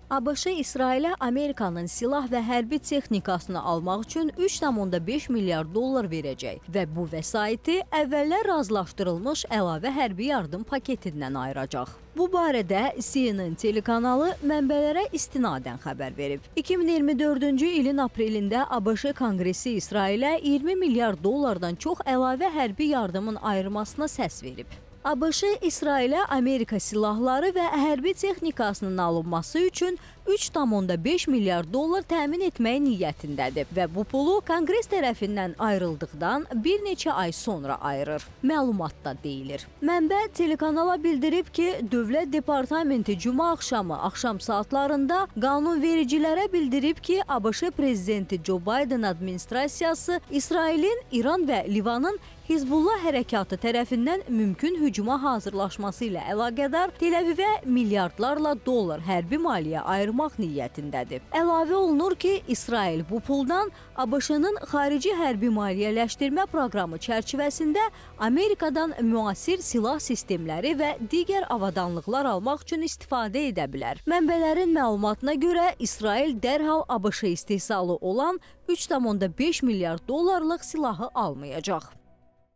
ABŞ İsrailə Amerikanın silah və hərbi texnikasını almaq üçün 3,5 milyard dollar verəcək və bu vəsaiti əvvəllər razılaşdırılmış əlavə hərbi yardım paketindən ayıracaq. Bu barədə CNN telekanalı mənbələrə istinadən xəbər verib. 2024-cü ilin aprelində ABŞ Konqresi İsrailə 20 milyard dollardan çox əlavə hərbi yardımın ayrılmasına səs verib. ABŞ İsrailə Amerika silahları və hərbi texnikasının alınması üçün 3,5 milyard dollar təmin etmək niyyətindədir və bu pulu Konqres tərəfindən ayrıldıqdan bir neçə ay sonra ayırır. Məlumatda deyilir. Mənbə telekanala bildirib ki, Dövlət Departamenti cümə axşam saatlarında qanunvericilərə bildirib ki, ABŞ prezidenti Joe Biden administrasiyası İsrailin, İran və Livanın Hizbullah hərəkatı tərəfindən mümkün hücuma hazırlaşması ilə əlaqədar Tel-Əvivə milyardlarla dollar hərbi maliyyə ayırmaq niyyətindədir. Əlavə olunur ki, İsrail bu puldan ABŞ-nın xarici hərbi maliyyələşdirmə proqramı çərçivəsində Amerikadan müasir silah sistemləri və digər avadanlıqlar almaq üçün istifadə edə bilər. Mənbələrin məlumatına görə İsrail dərhal ABŞ istehsalı olan 3,5 milyard dollarlıq silahı almayacaq.